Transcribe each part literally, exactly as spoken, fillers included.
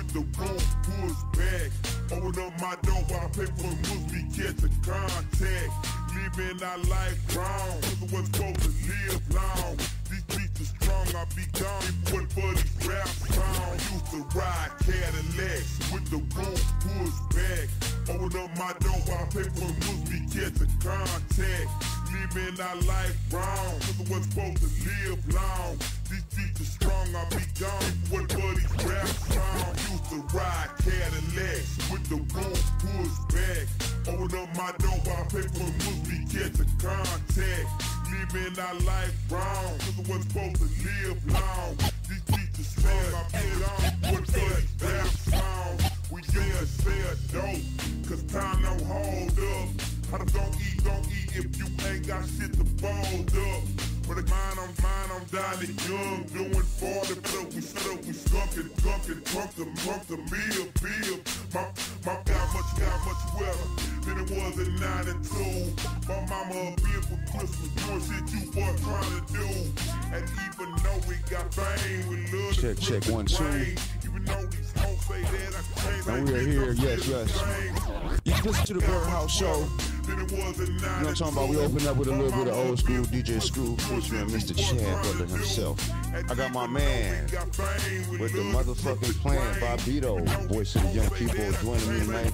the roof push back. Open up my door while I pay for moves, we catch a contact. Living our life wrong, cause it was supposed to live long. These beats are strong, I be gone if it wasn't for these rap songs. Used to ride Cadillacs with the roof pushed back. Open up my door while I pay for moves, we catch a contact. Living our life wrong, cause it was supposed to live long. These beats are strong, I be gone if it wasn't for these rap songs. Used to ride Cadillacs with the roof pushed back. Open up my door while I pay for the moves, we catch a contact. Living our life wrong, cause it wasn't supposed to live long. These beats are strong, I be gone with these rap songs. We yeah, sell dope, cause time don't hold up. How them gon' eat, gon' eat if you ain't got shit to fold up. But the mine, I'm mine, I'm dying young, doing forty, but we shut up, we skunkin', skunkin', drunk the, drunk the meal, bill. My, my got much, got much weather than it was in ninety-two. My mama a beer for Christmas, doing shit you boys trying to do. And even though we got fame, we love check, check, one, two. Even though these hoes say that I can't. And we are here, yes, yes. You listen to the Birdhouse Show. You know what I'm talking about? We open up with a little bit of old school D J Screw featuring Mister Chad Butler himself. I got my man with the motherfucking plan, Bobbito, voice of the young people joining me tonight.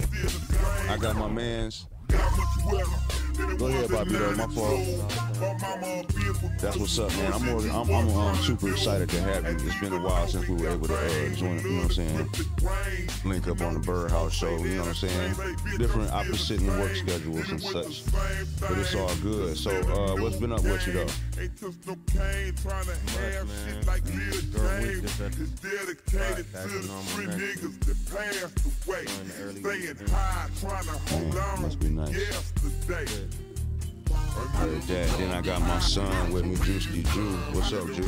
I got my mans. Go ahead, Bobbito, my fault. That's what's up, man. I'm more, I'm, I'm um, super excited to have you. It's been a while since we were able to uh, join, you know what I'm saying, link up on the Birdhouse Show, you know what I'm saying. Different opposite in work schedules and such, but it's all good. So, uh, what's been up with you though? Ain't just no cane trying to have shit like Lil James. It's dedicated to the three niggas that passed away. Staying high, trying to hold on. Must be nice. Yesterday. Heard that. Then I got my son with me, Juicy Jew. What's up, Jew?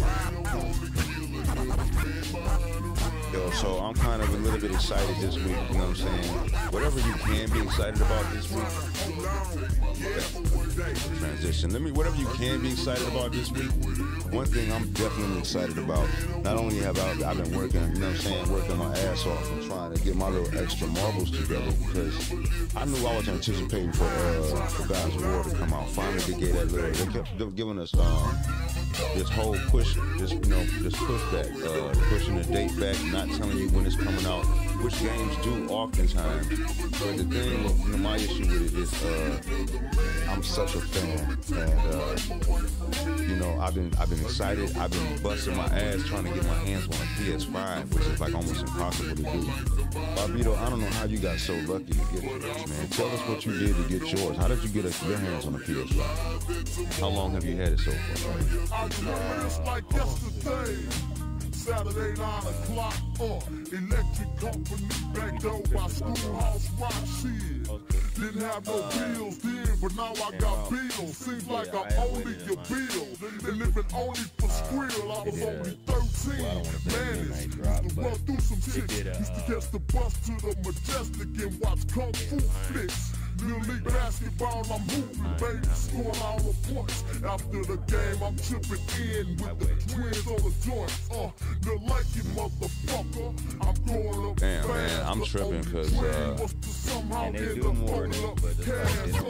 Yo, so I'm kind of a little bit excited this week, you know what I'm saying? Whatever you can be excited about this week. Transition. Let me, whatever you can be excited about this week. One thing I'm definitely excited about, not only have I, I've been working, you know what I'm saying, working my ass off and trying to get my little extra marbles together, because I knew I was anticipating for, uh, for God's War to come out. Finally to get that little, they kept giving us, um, this whole push, this, you know, this pushback, uh, pushing the date back, not telling you when it's coming out, which games do oftentimes. But the thing, with, you know, my issue with it is, uh, I'm such a fan, and uh, you know, I've been, I've been excited, I've been busting my ass trying to get my hands on a P S five, which is like almost impossible to do. Bobbito, I don't know how you got so lucky to get it, man. Tell us what you did to get yours. How did you get a, your hands on a P S five? How long have you had it so far? It's like yesterday, Saturday nine o'clock, uh, electric company back door by Schoolhouse Rock shit. Didn't have no bills then, but now I got bills. Seems like I only your bill. And living only for squirrel, I was only thirteen. Man, used to run through some shit. Used to catch the bus to the Majestic and watch Kung Fu flicks. Little league basketball, I'm hooping, baby, scoring all the points. After the game, I'm chipping in with the twins on the joints. Uh, the lucky motherfucker, I'm going up. Damn, man, I'm tripping because, uh, and they do more than it, but the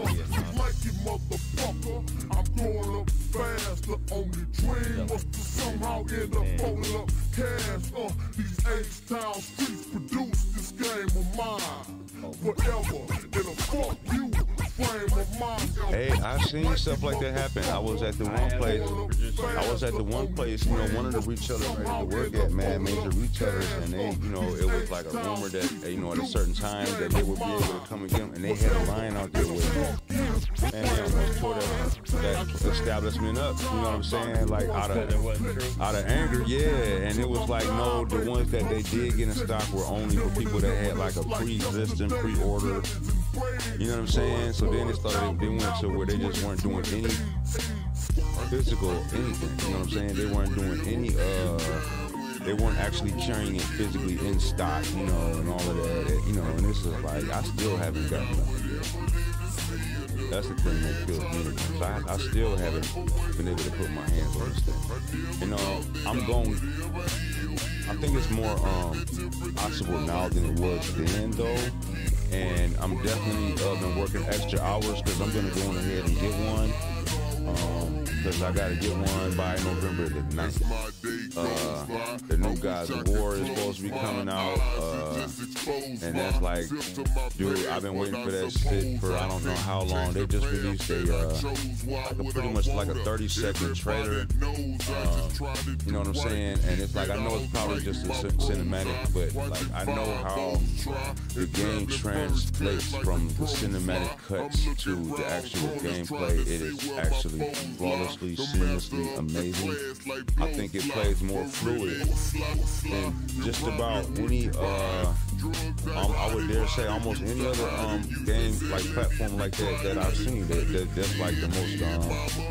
lucky motherfucker, I'm going up fast. The only dream was to somehow end up holding up cash. Uh, these H-Town streets produce this game of mine. Forever in a fuck you frame of mind. Hey, I've seen stuff like that happen. I was at the one place, I was at the one place, you know, one of the retailers I used to work at, man, major retailers, and they, you know, it was like a rumor that, you know, at a certain time that they would be able to come and get them, and they had a line out there with, and they almost tore that, that establishment up, you know what I'm saying, like out of, out of anger, yeah, and it was like, no, the ones that they did get in stock were only for people that had like a pre-existing pre-order, you know what I'm saying? So then it started, they went to where they just weren't doing any physical anything, you know what I'm saying? They weren't doing any, uh, they weren't actually carrying it physically in stock, you know, and all of that, you know, and this is like, I still haven't gotten that yet. That's the thing that kills me. So I, I still haven't been able to put my hands on this thing. You know, I'm going. I think it's more um, possible now than it was then, though. And I'm definitely uh, been working extra hours because I'm gonna go on ahead and get one. Um, because I gotta get one by November the ninth. Uh, the new Gods of War is supposed to be coming out, uh, and that's like, dude, I've been waiting for that shit for I don't know how long. They just released a, uh, like a pretty much like a thirty second trailer, uh, you know what I'm saying? And it's like, I know it's probably just a cinematic, but like I know how the game translates from the cinematic cuts to the actual gameplay. It is actually flawlessly, seamlessly amazing. I think it plays more fluid than just about any, uh, um, I would dare say almost any other um, game, like platform like that that I've seen. That, that That's like the most, um,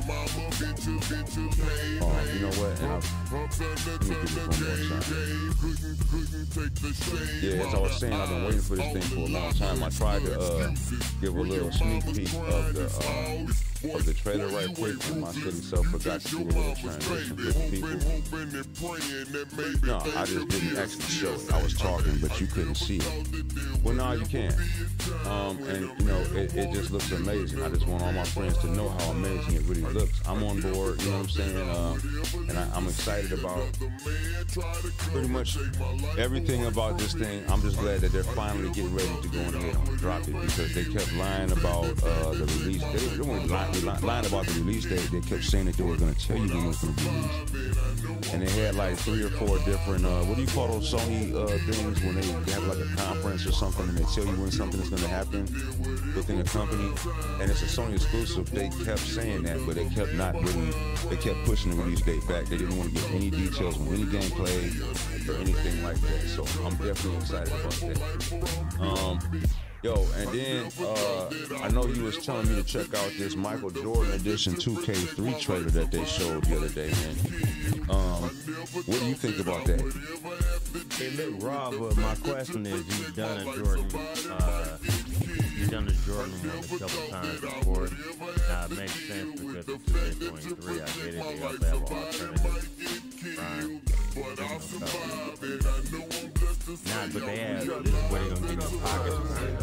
uh, you know what, and I've, let me give it one more time. Yeah, as I was saying, I've been waiting for this thing for a long time. I tried to uh, give a little sneak peek of the, uh, of the trailer right quick, and my silly self forgot to do a little transition for the people. No, I just didn't actually show it. I was talking, but you couldn't see it. Well, no, you can. Um, and, you know, it, it just looks amazing. I just want all my friends to know how amazing it really looks. I'm on board, you know what I'm saying? Uh, and I, I'm excited about pretty much everything about this thing. I'm just glad that they're finally getting ready to go on ahead and drop it, because they kept lying about uh, the release. They, they weren't lying, lying about the release date. They kept saying that they were going to tell you when it was going to be released. And they had like three or four different, uh, what do you call those Sony uh, things when they have like a conference or something and they tell you when something is going to happen within the company, and it's a Sony exclusive. They kept saying that, but they kept not really, they kept pushing the release date back. They didn't want to give any details on any gameplay or anything like that. So I'm definitely excited about that. Um, Yo, and then uh, I know you was telling me to check out this Michael Jordan edition two K three trailer that they showed the other day, man. Um, what do you think about that? It looked raw, but my question is, you've done a Jordan, uh, you've done a Jordan one a couple times before. Now it makes sense because it's two K twenty-three. I get it. They also have an alternative. Right. Nah, but they have, this is where they're gonna get in pockets.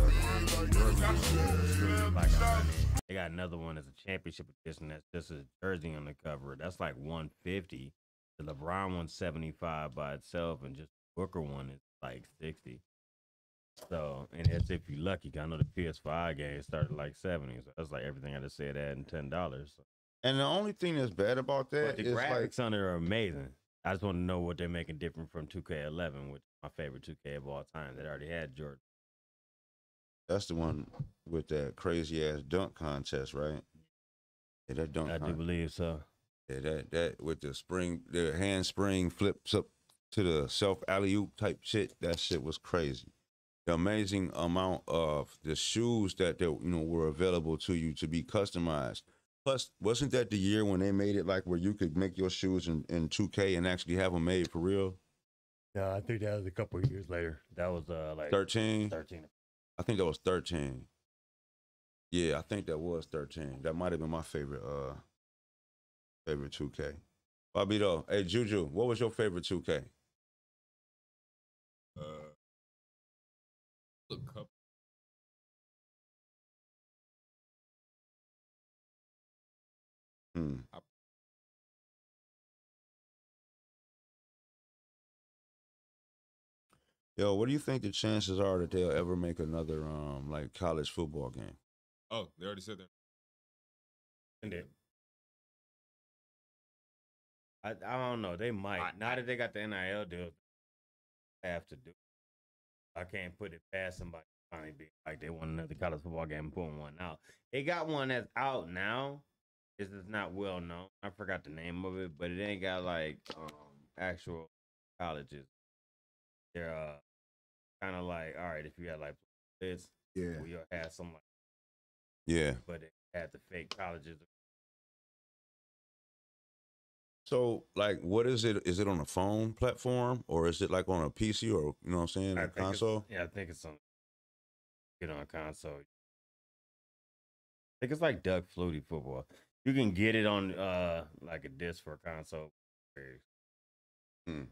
Like, I mean, they got another one as a championship edition that's just a jersey on the cover. That's like one fifty. The LeBron one's seventy-five by itself, and just the Booker one is like sixty. So, and that's if you're lucky. I know the P S five game started like seventy. So that's like everything I just said, adding ten dollars. So. And the only thing that's bad about that but the is graphics like, on it are amazing. I just want to know what they're making different from two K eleven, which is my favorite two K of all time. That already had Jordan. That's the one with that crazy ass dunk contest, right? Yeah, that dunk. I con- do believe so. Yeah, that that with the spring, the handspring flips up to the self alley oop type shit. That shit was crazy. The amazing amount of the shoes that they, you know, were available to you to be customized. Plus, wasn't that the year when they made it like where you could make your shoes in, in two K and actually have them made for real? No, I think that was a couple of years later. That was uh like thirteen. thirteen. I think that was thirteen. Yeah, I think that was thirteen. That might have been my favorite uh favorite two K. Bobito, hey Juju, what was your favorite two K? Uh, a couple. Hmm. Yo, what do you think the chances are that they'll ever make another um like college football game? Oh, they already said that. Indeed. I I don't know. They might. I- now that they got the N I L deal, they have to do. I can't put it past somebody finally be like they want another college football game and pulling one out. They got one that's out now. This is not well known. I forgot the name of it, but it ain't got like um actual colleges. They're uh kind of like, all right, if you had like this, Yeah. we had some like, Yeah. but it had the fake colleges. So, like, what is it? Is it on a phone platform or is it like on a P C or, you know what I'm saying, I a think it's- console? Yeah, I think it's on. Get on console. think it's like Duck Flutie football. You can get it on uh like a disc for a console. Hmm.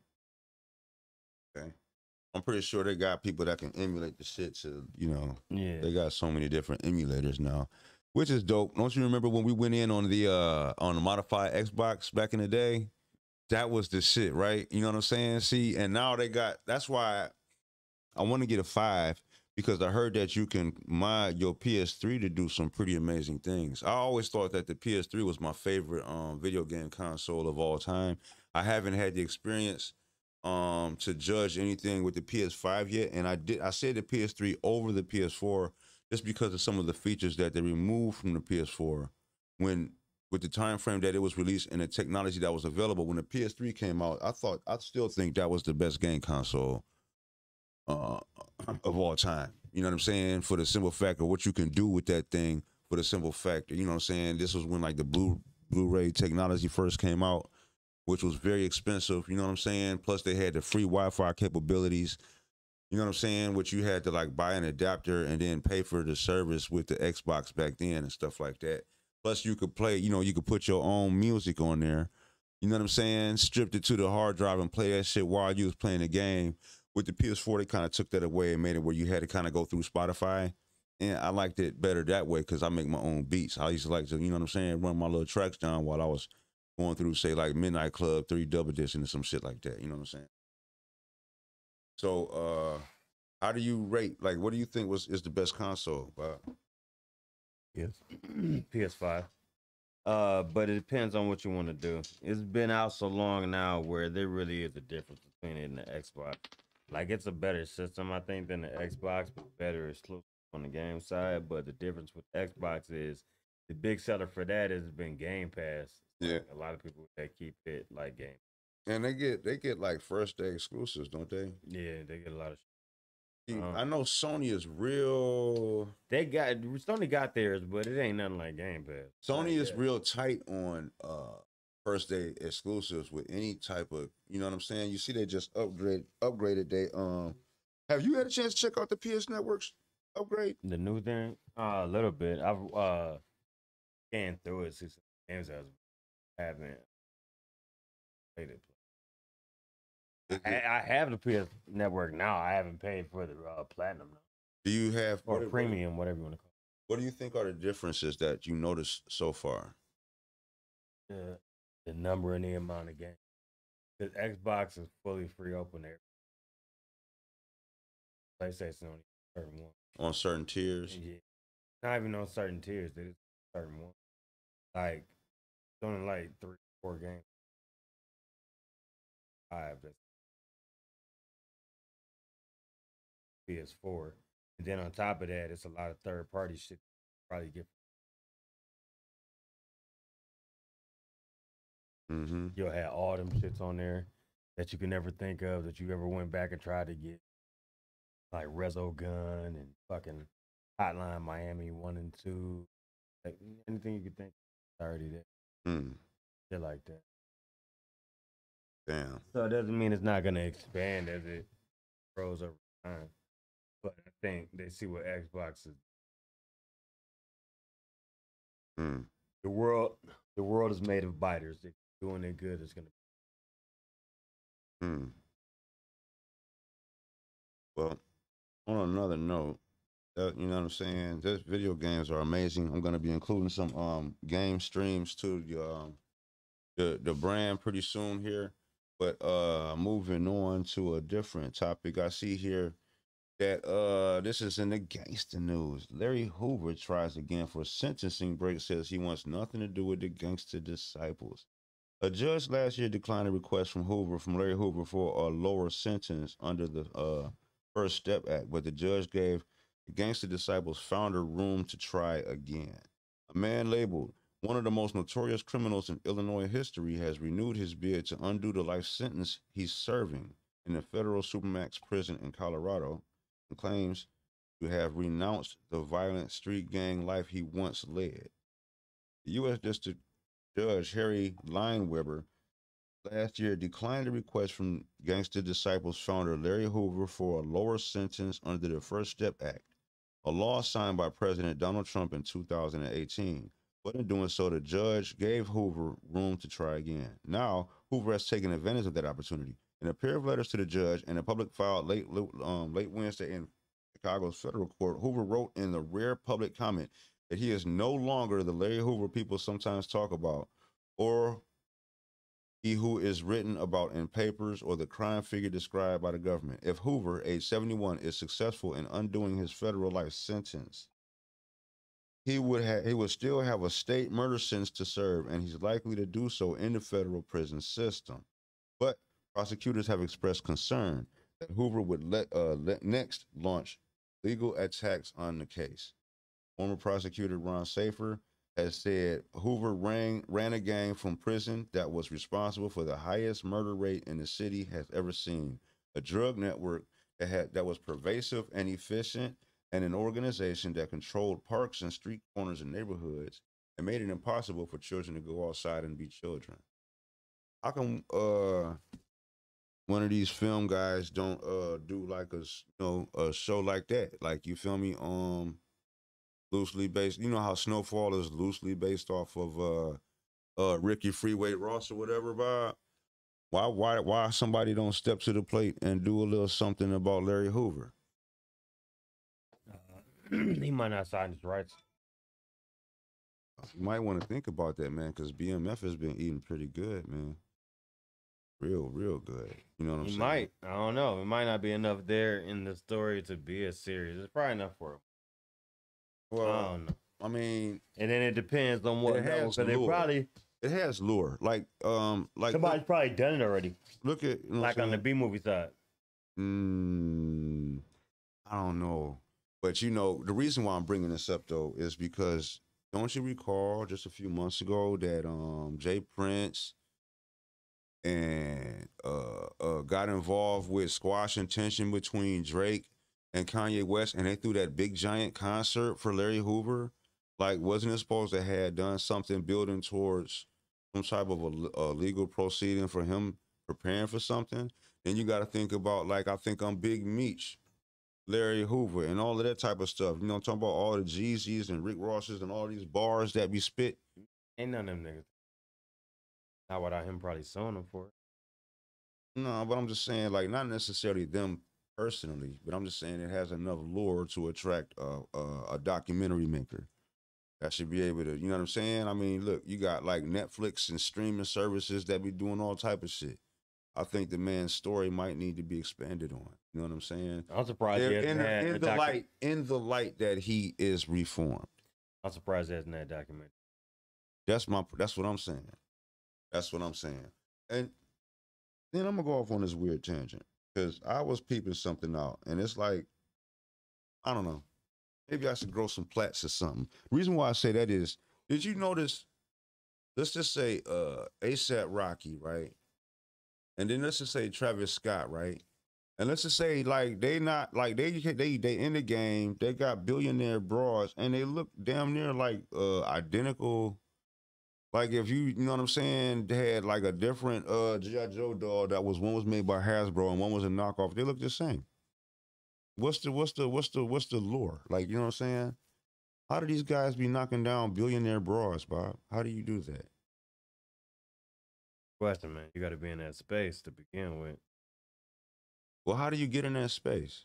Okay. I'm pretty sure they got people that can emulate the shit to, you know, Yeah. they got so many different emulators now, which is dope. Don't you remember when we went in on the uh on the modified Xbox back in the day? That was the shit, right? You know what I'm saying? See, and now they got, that's why I want to get a five, because I heard that you can mod your P S three to do some pretty amazing things. I always thought that the P S three was my favorite um video game console of all time. I haven't had the experience um to judge anything with the P S five yet, and I did I said the P S three over the P S four just because of some of the features that they removed from the P S four when with the time frame that it was released and the technology that was available when the P S three came out. I thought I still think that was the best game console uh of all time. You know what I'm saying? For the simple fact of what you can do with that thing, for the simple fact, you know what I'm saying? This was when like the blue Blu-ray technology first came out, which was very expensive, you know what I'm saying? Plus they had the free Wi-Fi capabilities, you know what I'm saying? Which you had to like buy an adapter and then pay for the service with the Xbox back then and stuff like that. Plus you could play, you know, you could put your own music on there, you know what I'm saying? Stripped it to the hard drive and play that shit while you was playing the game. With the P S four, they kind of took that away and made it where you had to kind of go through Spotify. And I liked it better that way because I make my own beats. I used to like to, you know what I'm saying, run my little tracks down while I was going through, say, like Midnight Club, three double disc and some shit like that. You know what I'm saying? So, uh, how do you rate? Like, what do you think was is the best console, Bob? Yes. P S five. Uh, but it depends on what you want to do. It's been out so long now where there really is a difference between it and the Xbox. Like, it's a better system, I think, than the Xbox, but better exclusive on the game side. But the difference with Xbox is the big seller for that has been Game Pass. Yeah. A lot of people that keep it like Game. And they get they get like first day exclusives, don't they? Yeah, they get a lot of. See, Um, I know Sony is real. They got Sony got theirs, but it ain't nothing like Game Pass. Sony Like is that. real tight on uh first day exclusives with any type of, you know what I'm saying? You see they just upgrade upgraded they um have you had a chance to check out the P S Network's upgrade? The new thing, uh, a little bit. I've uh scanned through it, see some games I was- haven't played it. Is I, it- I have the P S Network now. I haven't paid for the uh, platinum now. do you have Or what, premium, whatever you want to call what do you think are the differences that you noticed so far? it. The, the number and the amount of games. The Xbox is fully free open there. PlayStation only certain one. On certain tiers? Yeah. Not even on certain tiers. There's certain one. Like it's only like three, four games. Five. That's P S four. And then on top of that, it's a lot of third party shit. You probably get Mm-hmm. you'll have all them shits on there that you can never think of that you ever went back and tried to get. Like Resogun and fucking Hotline Miami one and two. Like anything you could think is already there. Mm. Shit like that. Damn. So it doesn't mean it's not gonna expand as it grows over time. But I think they see what Xbox is. Mm. The world the world is made of biters. If you're doing it good, it's gonna Mm. Well, on another note, uh, you know what I'm saying? These video games are amazing. I'm gonna be including some um game streams to the um the the brand pretty soon here. But uh moving on to a different topic, I see here that uh this is in the gangster news. Larry Hoover tries again for sentencing break, says he wants nothing to do with the Gangster Disciples. A judge last year declined a request from Hoover from Larry Hoover for a lower sentence under the uh First Step Act, but the judge gave the Gangster Disciples founder room to try again. A man labeled one of the most notorious criminals in Illinois history has renewed his bid to undo the life sentence he's serving in the federal Supermax prison in Colorado and claims to have renounced the violent street gang life he once led. The U S District Judge Harry Lineweber last year declined a request from Gangster Disciples founder Larry Hoover for a lower sentence under the First Step Act. a law signed by President Donald Trump in two thousand eighteen. But in doing so, the judge gave Hoover room to try again. Now, Hoover has taken advantage of that opportunity. In a pair of letters to the judge and a public file late um, late Wednesday in Chicago's federal court, Hoover wrote in the rare public comment that he is no longer the Larry Hoover people sometimes talk about, or he who is written about in papers, or the crime figure described by the government. If Hoover, age seventy-one, is successful in undoing his federal life sentence, he would have he would still have a state murder sentence to serve, and he's likely to do so in the federal prison system. But prosecutors have expressed concern that Hoover would let, uh, let next launch legal attacks on the case. Former prosecutor Ron Safer has said Hoover ran, ran a gang from prison that was responsible for the highest murder rate in the city has ever seen, a drug network that had that was pervasive and efficient, and an organization that controlled parks and street corners and neighborhoods and made it impossible for children to go outside and be children. How come uh, one of these film guys don't uh, do like a you know a show like that? Like, you feel me? Um, loosely based. You know how Snowfall is loosely based off of uh, uh, Ricky Freeway Ross or whatever, Bob. Why why why somebody don't step to the plate and do a little something about Larry Hoover? Uh, he might not sign his rights. You might want to think about that, man, because B M F has been eating pretty good, man. Real, real good. You know what I'm He saying? might. I don't know. It might not be enough there in the story to be a series. It's probably enough for him. Well, I don't know. I mean, And then it depends on what It level. has Because they lure. probably it has lure. Like, um, like somebody's look, probably done it already. look at you know Like what on I'm the saying? B movie side. Mm, I don't know, but you know, the reason why I'm bringing this up though is because don't you recall just a few months ago that um Jay Prince and uh, uh got involved with squashing tension between Drake and Kanye West, and they threw that big giant concert for Larry Hoover? Like, wasn't it supposed to have done something building towards some type of a, a legal proceeding for him preparing for something? Then you got to think about, like, I think I'm Big Meech, Larry Hoover, and all of that type of stuff. You know, I'm talking about all the Jeezys and Rick Rosses and all these bars that we spit. Ain't none of them niggas. Not without him probably suing him for it. No, but I'm just saying, like, not necessarily them personally, but I'm just saying it has enough lure to attract uh, uh, a documentary maker that should be able to, you know what I'm saying? I mean, look, you got like Netflix and streaming services that be doing all type of shit. I think the man's story might need to be expanded on. You know what I'm saying? I'm surprised he They're hasn't in, had in a the docu- light, in the light that he is reformed. I'm surprised he hasn't had a documentary. That's my. That's what I'm saying. That's what I'm saying. And then I'm gonna go off on this weird tangent because I was peeping something out, and it's like, I don't know. Maybe I should grow some plaits or something. The reason why I say that is, did you notice? Let's just say uh, ASAP Rocky, right? And then let's just say Travis Scott, right? And let's just say like they not like they they they in the game. They got billionaire broads, and they look damn near like uh, identical. Like if you, you know what I'm saying, they had like a different uh G I. Joe doll that was one was made by Hasbro and one was a knockoff. They look the same. What's the what's the what's the what's the lure? Like, you know what I'm saying? How do these guys be knocking down billionaire bras, Bob? How do you do that? Question, man. You got to be in that space to begin with. Well, how do you get in that space?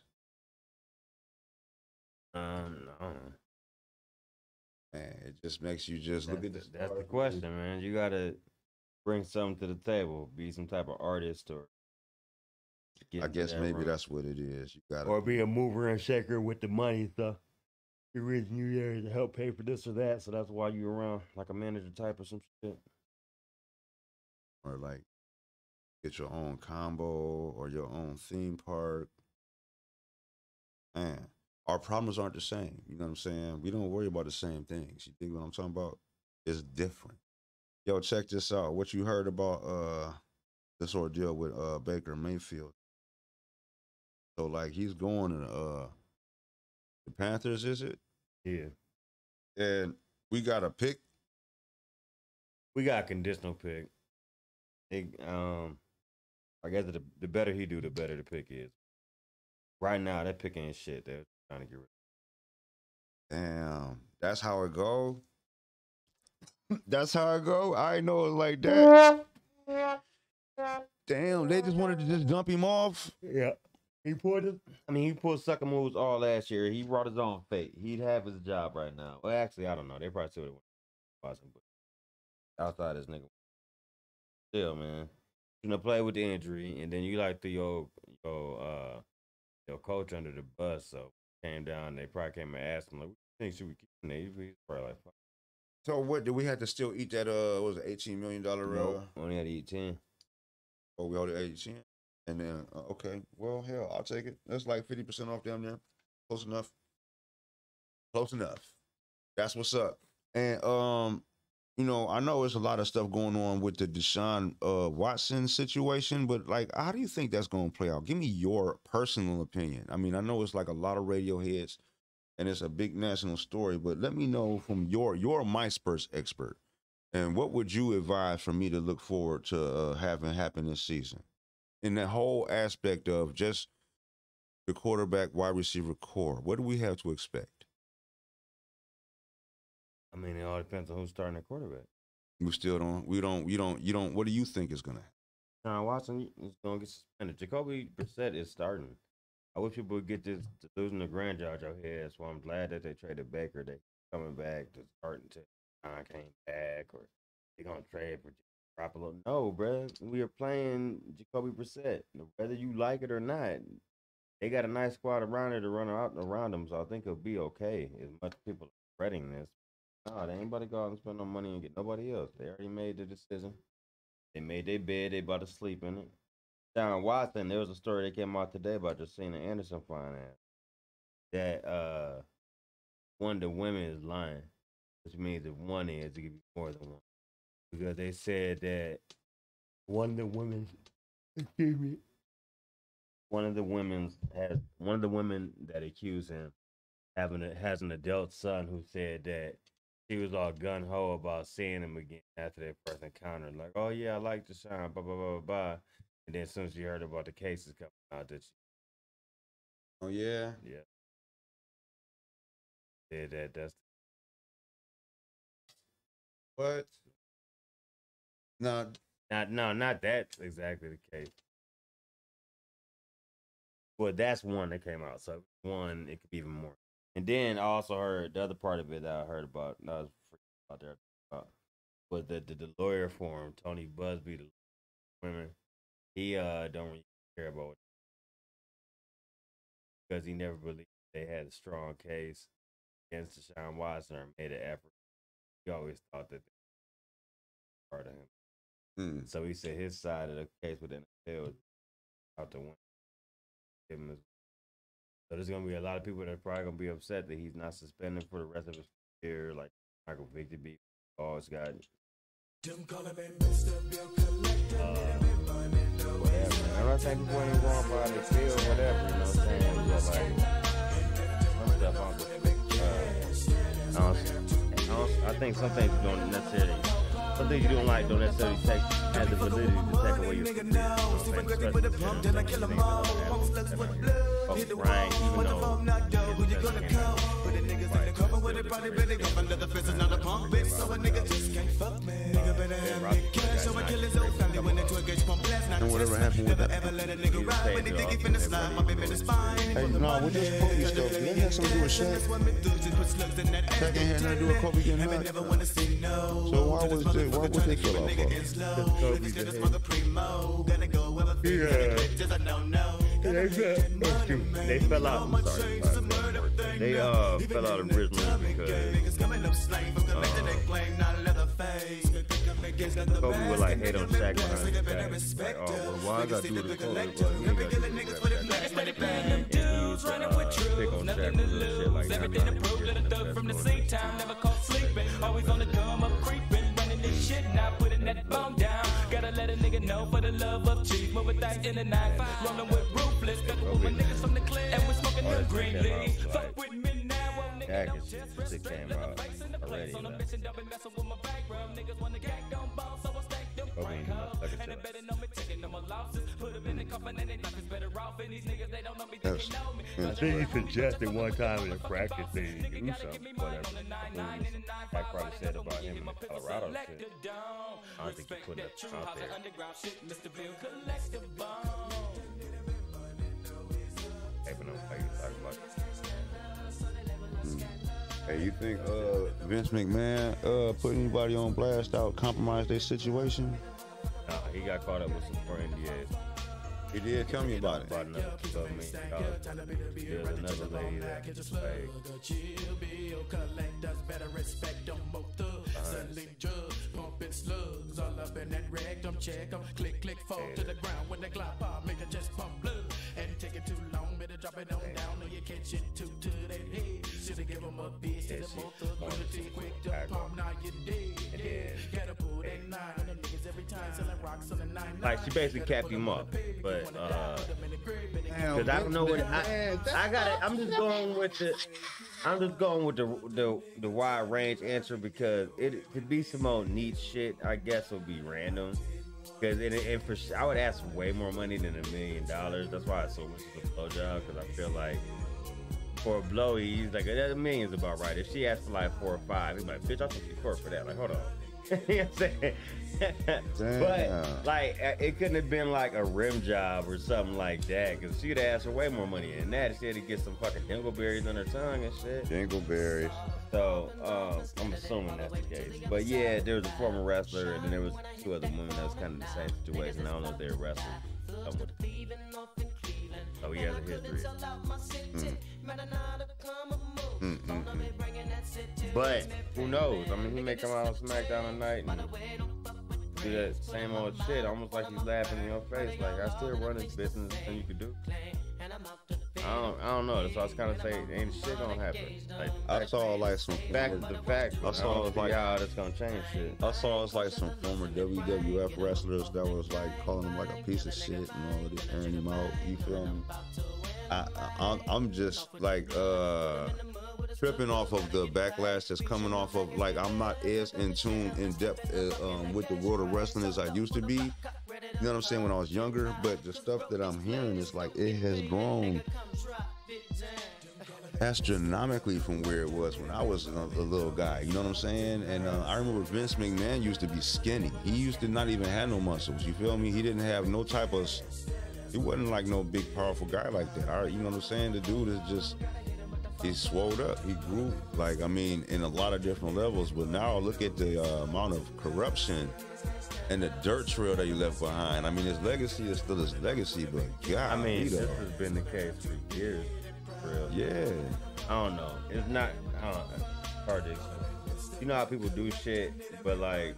Um, I don't know. Man, it just makes you just look That's, at the, this. that's the question, man. You got to bring something to the table. Be some type of artist or. get I into guess that maybe room. that's what it is. You got Or be a mover and shaker with the money stuff. The reason you there to help pay for this or that, so that's why you around like a manager type or some shit. or like get your own combo or your own theme park. Man, our problems aren't the same. You know what I'm saying? We don't worry about the same things. You think what I'm talking about? It's different. Yo, check this out. What you heard about uh this ordeal with uh Baker Mayfield. So like he's going to uh the Panthers, is it? Yeah. And we got a pick. We got a conditional pick. It, um, I guess the, the better he do, the better the pick is. Right now, that pick ain't shit. They're trying to get rid of. Damn, that's how it go. That's how it go. I know it like that. Damn, they just wanted to just dump him off. Yeah. He pulled his, I mean, he pulled sucker moves all last year. He brought his own fate. He'd have his job right now. Well, actually, I don't know. They probably still would have won. But outside this nigga. Still, man. You know, play with the injury, and then you like threw your your uh your coach under the bus. So came down. They probably came and asked him like, "What do you think should we keep him there?" He's probably like, "Fuck." So what? Did we have to still eat that? Uh, what was it eighteen million dollar? No, Uh, only had to eat ten. oh, we already ate ten. And then uh, okay, well hell, I'll take it. That's like fifty percent off down there. Close enough. Close enough. That's what's up. And um. You know, I know there's a lot of stuff going on with the Deshaun uh, Watson situation, but like, how do you think that's going to play out? Give me your personal opinion. I mean, I know it's like a lot of radio heads, and it's a big national story, but let me know from your your my Spurs expert, and what would you advise for me to look forward to uh, having happen this season, in that whole aspect of just the quarterback, wide receiver core. What do we have to expect? I mean, it all depends on who's starting at quarterback. We still don't. We don't. We don't. You don't. What do you think is gonna happen? John Watson is gonna get suspended. Jacoby Brissett is starting. I wish people would get this losing the grandeur out your head. So I'm glad that they traded Baker. They coming back to starting to John came back, or they gonna trade for Garoppolo. No, bro, we are playing Jacoby Brissett. Whether you like it or not, they got a nice squad around it to run out around them. So I think it'll be okay. As much people are spreading this. No, they ain't about to go out and spend no money and get nobody else. They already made the decision. They made their bed. They about to sleep in it. John Watson, there was a story that came out today about Josina Anderson finance that uh, one of the women is lying, which means if one is, it could be more than one. Because they said that one of the women, excuse me, one of the women has one of the women that accused him having a, has an adult son who said that she was all gun ho about seeing him again after their first encounter. Like, oh yeah, I like Deshaun, blah blah blah blah blah. And then as soon as she heard about the cases coming out, that she, oh yeah, yeah, yeah, that that's what? No, not no, not that's exactly the case. Well, that's one that came out. So one, it could be even more. And then I also heard the other part of it that I heard about, that I was freaking out there about, was the, the, the lawyer for him, Tony Busby, the women, he uh don't really care about it because he never believed they had a strong case against Deshaun Watson or made an effort. He always thought that they were part of him. mm. So he said his side of the case with the N F L was out the window. Give him his So there's gonna be a lot of people that are probably gonna be upset that he's not suspended for the rest of his career, like Michael Vick to be always got. Uh, whatever. I'm not saying people ain't going by the field, whatever. You know what I'm saying? But like some stuff, I'm, uh, I, don't, I, don't, I think some things don't necessarily. Some things you don't like don't necessarily take has the validity to take away your career. Oh, Ryan, even though and whatever happened with that. Hey, no, with this Kobe stuff, that has something to do with Shaq. Shaq ain't had nothing to do with Kobe getting hurt. So why was they, why would they kill off of? Yeah. They fell, they fell out. I'm sorry. They uh fell out originally because uh, Kobe would like hate on Shaq behind his back. Like, oh, well, why I gotta do this? Kobe, but we ain't gotta do this. And he used to uh, pick on Shaq for little shit like that. From the same time, never caught sleeping. Always on the come up creeping, running this shit now, putting that bone down. Gotta let a nigga know for the love of cheese. Move with that in the nine, rolling with ruthless. Stuck with my niggas from the clip, and we smoking them green leaves. Fuck with me now, well, nigga, don't just shit came out already. On a bitch and double messing with my background. Niggas wanna get on ball, so I stack them prank calls. And they better know me taking no more losses. Put them in the Yes. I Yes. think he suggested one time in a practice they didn't do something, whatever. I believe Mike probably said about him in the Colorado shit. I don't think he put it out there. Hey, but no, like, talking about Hey, you think uh, Vince McMahon uh, put anybody on blast out, compromised their situation? Nah, he got caught up with some four N D As. He did. Tell me about it. About another twelve million dollars. There's another lady that was like, like she basically capped him up, but uh, because I don't know what I, I got it. I'm just going with the, I'm just going with the the the wide range answer because it could be some old neat shit. I guess will be random. Because it, it for I would ask for way more money than a million dollars. That's why I so much of a blowjob because I feel like for a blowy, he's like a million's about right. If she asked for like four or five, he's like, bitch, I'll take you four for that. Like, hold on. You know what I'm saying? But like it couldn't have been like a rim job or something like that because she'd ask for way more money than that. She had to get some fucking dingleberries on her tongue and shit. Dingleberries. So um, I'm assuming that's the case. But yeah, there was a former wrestler and then there was two other women that was kind of the same situation. I don't know if they were wrestling. Oh, he has a history. Mm. Mm, mm, mm. But who knows? I mean, he may come out on SmackDown tonight and do that same old shit, almost like he's laughing in your face. Like, I still run this business, and you could do. I don't, I don't know. So I was kind of saying, ain't shit gonna happen. Like, I saw like some fact, the fact. I saw I like how that's gonna change shit. I saw it's like some former W W F wrestlers that was like calling him like a piece of shit and all of this, airing him out. You feel me? I, I I'm just like uh tripping off of the backlash that's coming off of like I'm not as in tune in depth uh, um, with the world of wrestling as I used to be. You know what I'm saying? When I was younger, but the stuff that I'm hearing is like it has grown astronomically from where it was when I was a, a little guy. You know what I'm saying? And uh, I remember Vince McMahon used to be skinny. He used to not even have no muscles. You feel me? He didn't have no type of. He wasn't like no big powerful guy like that. All right, you know what I'm saying? The dude is just. He swelled up. He grew, like, I mean, in a lot of different levels. But now look at the uh, amount of corruption and the dirt trail that he left behind. I mean, his legacy is still his legacy, but God, I mean, this has been the case for years. For real. Yeah. I don't know. It's not, I don't know. Hard to explain. You know how people do shit, but like,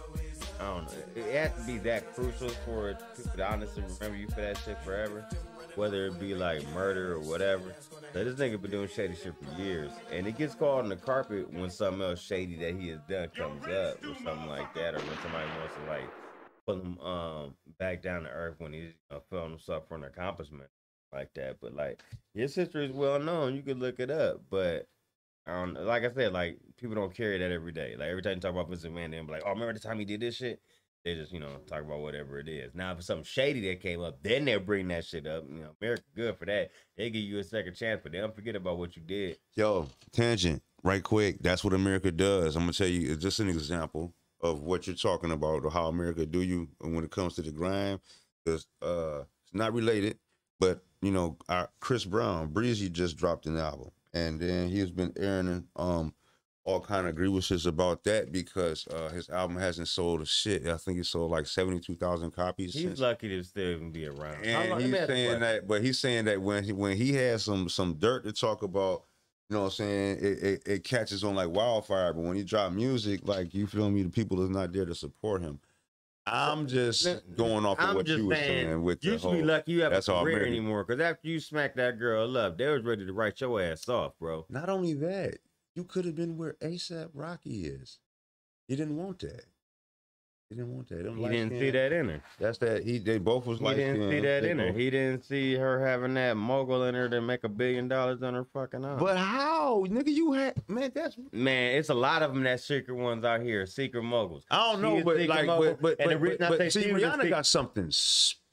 I don't know. It has to be that crucial for people to honestly remember you for that shit forever. Whether it be like murder or whatever. So this nigga been doing shady shit for years. And it gets called on the carpet when something else shady that he has done comes up or something like that. Or when somebody wants to like put him um, back down to earth when he's you know, feeling himself for an accomplishment like that. But like his history is well known. You could look it up. But I don't know. Like I said, like people don't carry that every day. Like every time you talk about Vince McMahon, they're like, oh, remember the time he did this shit? They just, you know, talk about whatever it is. Now, if it's something shady that came up, then they'll bring that shit up. You know, America good for that. They give you a second chance, but they don't forget about what you did. Yo, tangent, right quick. That's what America does. I'm going to tell you, it's just an example of what you're talking about or how America do you when it comes to the grime. Because uh, it's not related, but, you know, our Chris Brown, Breezy just dropped an album. And then he's been airing um. all kind of grievances about that because uh, his album hasn't sold a shit. I think he sold like seventy-two thousand copies. He's since. lucky to still even be around. And he's saying that, but he's saying that when he when he has some some dirt to talk about, you know what I'm saying, it, it, it catches on like wildfire. But when he drop music, like, you feel me, the people is not there to support him. I'm just going off of I'm what just you were saying, saying with you the should whole, be lucky you have that's a all career American. anymore. Because after you smacked that girl up, they was ready to write your ass off, bro. Not only that, you could have been where ASAP Rocky is. He didn't want that. He didn't want that. Them He didn't see light-skinned- that in her. That's that. He they both was He like didn't see that in her. He didn't see her having that mogul in her to make a billion dollars on her fucking arm. But how, nigga? You had man. That's Man, it's a lot of them that secret ones out here, secret moguls. I don't She know, is but secret like, mogul, but but and the but, reason I but, say but see, she was a Rihanna secret- got something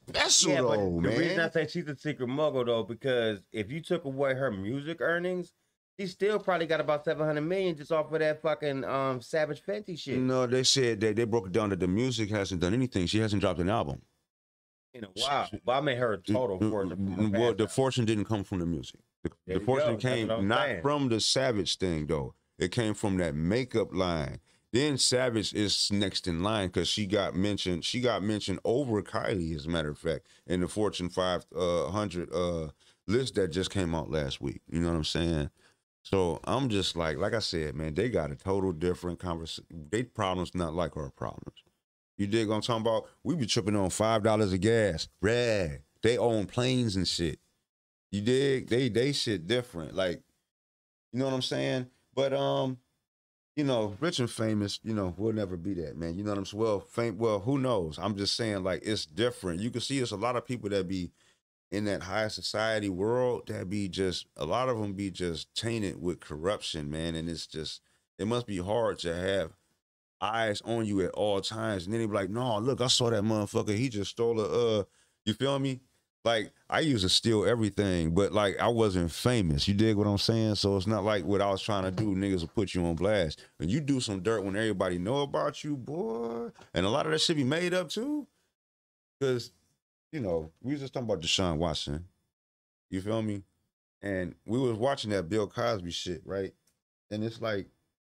special Yeah, but though, the man. reason I say she's a secret mogul though, because if you took away her music earnings, she still probably got about seven hundred million just off of that fucking um Savage Fenty shit. No, they said that they broke it down that the music hasn't done anything. She hasn't dropped an album. In a while. But I made her a total fortune. from her Well, past the album. fortune didn't come from the music. The, There the you fortune go. That's came what I'm not saying. from the Savage thing though. It came from that makeup line. Then Savage is next in line because she got mentioned. She got mentioned over Kylie, as a matter of fact, in the Fortune five hundred uh, list that just came out last week. You know what I'm saying? So I'm just like, like I said, man, they got a total different conversation. They problems not like our problems. You dig what I'm talking about? We be tripping on five dollars of gas. Rad. They own planes and shit. You dig? They they shit different. Like, you know what I'm saying? But um. You know, rich and famous, you know, we'll never be that, man. You know what I'm saying? Well, fame, well, who knows? I'm just saying, like, it's different. You can see there's a lot of people that be in that high society world that be just, a lot of them be just tainted with corruption, man. And it's just, it must be hard to have eyes on you at all times. And then they be like, no, look, I saw that motherfucker. He just stole a, uh, you feel me? Like, I used to steal everything, but like I wasn't famous. You dig what I'm saying? So it's not like what I was trying to do, niggas will put you on blast. When you do some dirt when everybody know about you, boy, and a lot of that shit be made up too. Cause, you know, we was just talking about Deshaun Watson. You feel me? And we was watching that Bill Cosby shit, right? And it's like,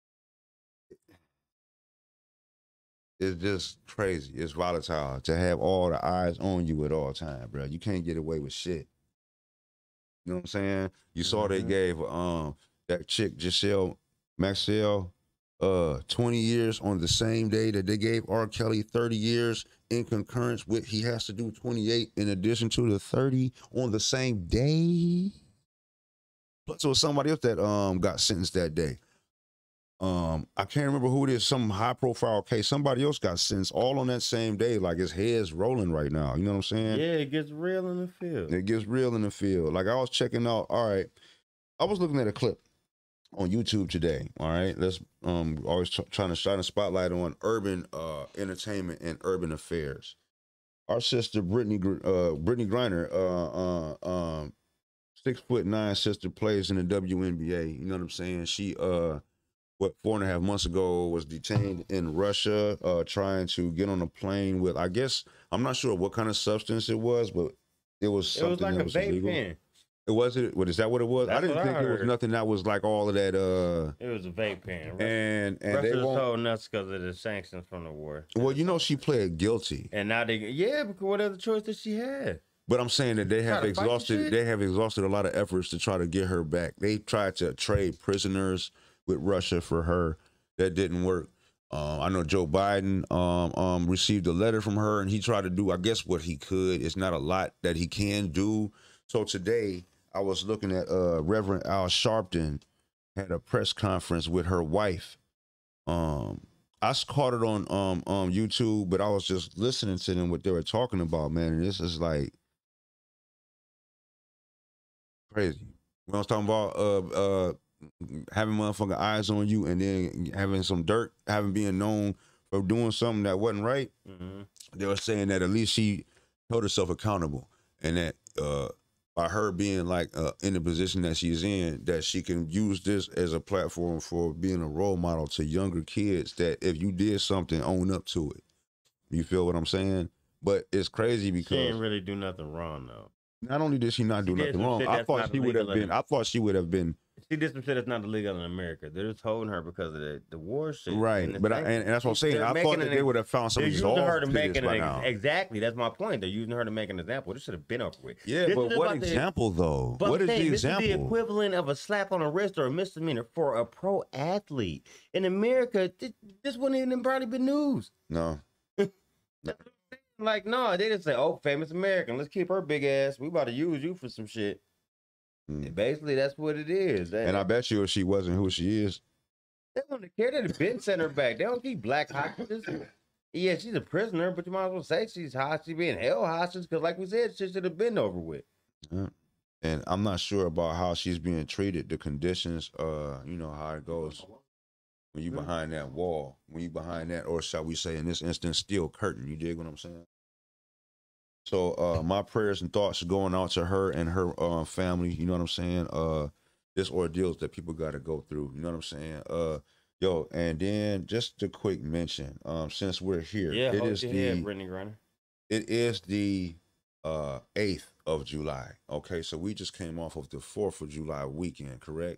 it's just crazy. It's volatile to have all the eyes on you at all time, bro. You can't get away with shit. You know what I'm saying? You saw Mm-hmm. they gave um that chick Giselle Maxwell uh twenty years on the same day that they gave R. Kelly thirty years in concurrence with he has to do twenty-eight in addition to the thirty on the same day. Plus, it was somebody else that um got sentenced that day. Um, I can't remember who it is, some high profile case. Somebody else got sentenced all on that same day. Like his head's rolling right now. You know what I'm saying? Yeah, it gets real in the field. It gets real in the field. Like I was checking out, all right. I was looking at a clip on YouTube today. All right. Let's um always tr- trying to shine a spotlight on urban uh entertainment and urban affairs. Our sister Brittany Gr- uh Brittany Griner, uh uh um six foot nine sister plays in the W N B A. You know what I'm saying? She uh what four and a half months ago was detained in Russia, uh, trying to get on a plane with, I guess, I'm not sure what kind of substance it was, but it was something It was like that a was vape illegal. pen. It was it? What is that? What it was? That's I didn't what I think it was heard. nothing that was like all of that. Uh, It was a vape pen. and and they Russia's won't. holding us because of the sanctions from the war. Well, you know, she pled guilty, And now they, yeah, because what other choice did she have? but I'm saying that they have Try to fight the exhausted. shit? They have exhausted a lot of efforts to try to get her back. They tried to trade prisoners with Russia for her. That didn't work. Um, I know Joe Biden um, um, received a letter from her, and he tried to do, I guess, what he could. It's not a lot that he can do. So today, I was looking at uh, Reverend Al Sharpton had a press conference with her wife. Um, I s- caught it on um, um, YouTube, but I was just listening to them what they were talking about, man. And this is like crazy. When I was talking about uh, uh, having motherfucking eyes on you and then having some dirt, having being known for doing something that wasn't right, Mm-hmm. they were saying that at least she held herself accountable, and that uh, by her being like uh, in the position that she's in, that she can use this as a platform for being a role model to younger kids, that if you did something, own up to it. You feel what I'm saying? But it's crazy She because didn't really do nothing wrong, though. not only did she not do She did nothing some wrong, shit I that's thought not she would have illegal been. in- I thought she would have been She did some shit that's not illegal in America. They're just holding her because of the, the war shit. right. and the But I, sanctions. and, and that's what I'm saying. They're I making thought that an they would have found some They're using her resolve to to make this an by ex- now. exactly. That's my point. They're using her to make an example. This should have been over with. Yeah, This but is what about the- example though? But What I'm is saying, the this example? is the equivalent of a slap on the wrist or a misdemeanor for a pro athlete. In America, this, this wouldn't even probably been news. No. Like, no, they just say, oh, famous American, let's keep her big ass. We about to use you for some shit. Mm. And basically, that's what it is. They, And I bet you if she wasn't who she is, they don't care. They'd have been sent her back. They don't keep black hostages. Yeah, she's a prisoner, but you might as well say she's hostage. She's being held hostage because, like we said, shit should have been over with. yeah. And I'm not sure about how she's being treated, the conditions, uh, you know, how it goes when you behind that wall, when you behind that, or shall we say in this instance, steel curtain. You dig what I'm saying? So uh, my prayers and thoughts are going out to her and her uh, family. You know what I'm saying? Uh, this ordeals that people got to go through. You know what I'm saying? Uh, yo, and then just a quick mention. Um, since we're here, Yeah, it hold is your the head, Brittany Griner. it is the uh eighth of July. Okay, so we just came off of the fourth of July weekend, correct?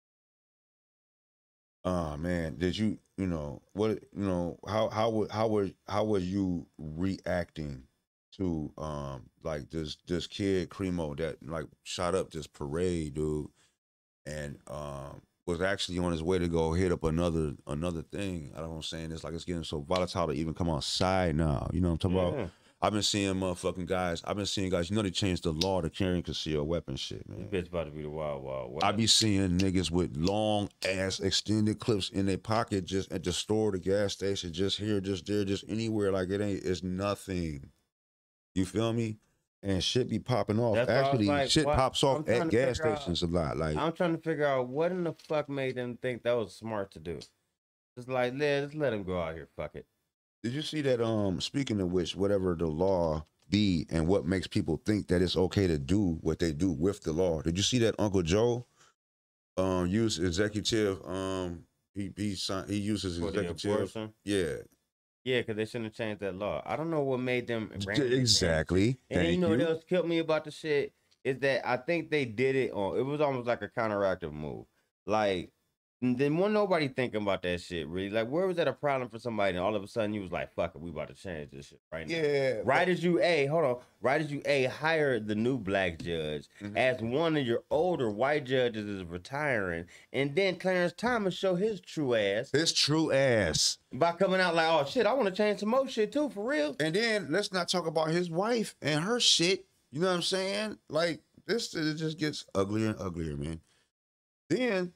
Oh man, did you you know what you know how how would how were how were you reacting to um like this this kid Cremo that like shot up this parade, dude, and um was actually on his way to go hit up another another thing. I don't know what I'm saying. It's like it's getting so volatile to even come outside now. You know what I'm talking Yeah. about? I've been seeing motherfucking guys. I've been seeing guys. You know they changed the law to carrying concealed weapon shit, man. This bitch about to be the wild, wild, wild. I be seeing niggas with long ass extended clips in their pocket, just at the store, the gas station, just here, just there, just anywhere. Like it ain't, it's nothing. You feel me? And shit be popping off. That's why I was Actually, like, shit what- pops I'm off trying at to gas figure out- stations a lot. Like I'm trying to figure out what in the fuck made them think that was smart to do. It's like, let's let him go out here. Fuck it. did you see that? Um, speaking of which, whatever the law be and what makes people think that it's okay to do what they do with the law. Did you see that Uncle Joe um use executive um he he signed, he uses For the executive abortion. yeah Yeah, because they shouldn't have changed that law. I don't know what made them. exactly. And then, you Thank know what you. else killed me about the shit is that I think they did it on. It was almost like a counteractive move. Like, then wasn't nobody thinking about that shit really. Like, where was that a problem for somebody? And all of a sudden, you was like, "Fuck it, we about to change this shit right now." Yeah, Right as you a hold on, right as you a hire the new black judge Mhm. as one of your older white judges is retiring, and then Clarence Thomas show his true ass his true ass. by coming out like, "Oh shit, I want to change some more shit too, for real." And then let's not talk about his wife and her shit. You know what I'm saying? Like this, it just gets uglier and uglier, man. Then,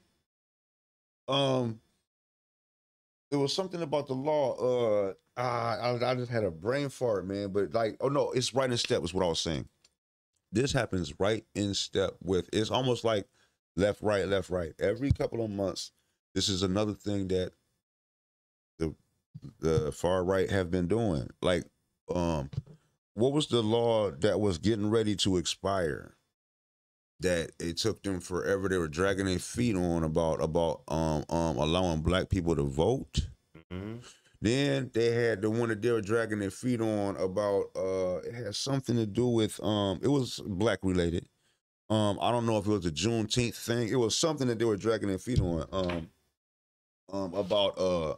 um, there was something about the law. Uh, I, I just had a brain fart, man. But like, oh no, it's right in step is what I was saying. This happens right in step with. It's almost like left, right, left, right. Every couple of months, this is another thing that the the far right have been doing. Like, um, what was the law that was getting ready to expire? That it took them forever. They were dragging their feet on about about um um allowing black people to vote. Mm-hmm. Then they had the one that they were dragging their feet on about uh it had something to do with um it was black related. Um I don't know if it was a Juneteenth thing. It was something that they were dragging their feet on um um about uh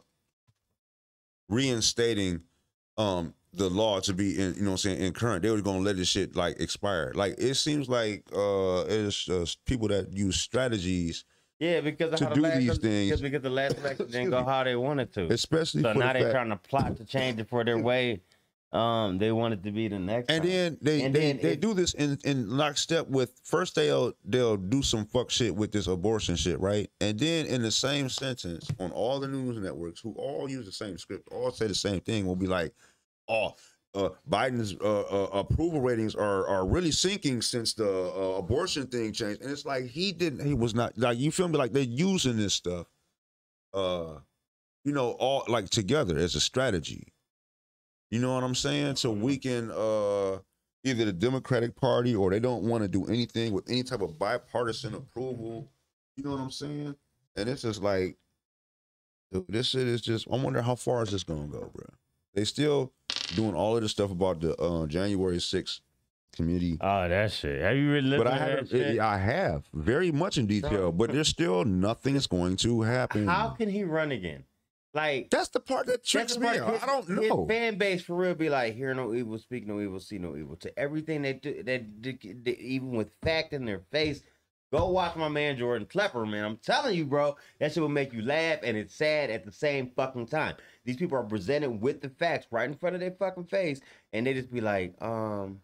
reinstating um the law to be in, you know what I'm saying, in current. They were gonna let this shit like expire. Like it seems like uh it's uh, people that use strategies, Yeah, because of to how the do last these because, things. because the last election Excuse didn't go me. how they wanted to. especially So for now the they're fact. trying to plot to change it for their way. Um, they want it to be the next. And time. then they And they, then they it- do this in, in lockstep with first they'll they'll do some fuck shit with this abortion shit, right? And then in the same sentence on all the news networks who all use the same script, all say the same thing, will be like, oh, uh, Biden's uh, uh, approval ratings are are really sinking since the uh, abortion thing changed. And it's like he didn't, he was not like, you feel me? Like they're using this stuff, uh, you know, all like together as a strategy. You know what I'm saying? To weaken uh, either the Democratic Party or they don't want to do anything with any type of bipartisan approval. You know what I'm saying? And it's just like, dude, this shit is just, I wonder how far is this going to go, bro? They still doing all of this stuff about the uh, January sixth committee. Oh, that shit. Have you really listened But I to that haven't, shit? I have very much in detail, but there's still nothing is going to happen. How can he run again? Like, That's the part that that's tricks the me. part out. his- I don't his know. fan base for real be like, hear no evil, speak no evil, see no evil. To everything they do, that they, even with fact in their face. Go watch my man Jordan Klepper, man. I'm telling you, bro, that shit will make you laugh and it's sad at the same fucking time. These people are presented with the facts right in front of their fucking face, and they just be like, um,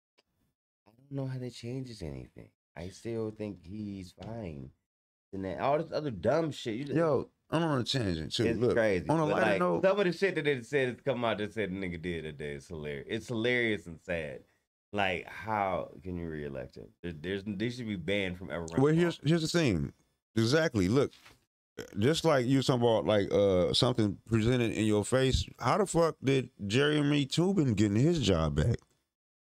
I don't know how that changes anything. I still think he's fine. And then all this other dumb shit. You just, Yo, I'm on a tangent too. it's Look, crazy. on a But, lighter like, note, some of the shit that they said has come out that said the nigga did today is hilarious. It's hilarious and sad. Like, how can you reelect him? There, there's they should be banned from ever running. well, for here's here's the thing. Exactly. Look, just like you talking about like uh something presented in your face. How the fuck did Jeremy Tubin getting his job back?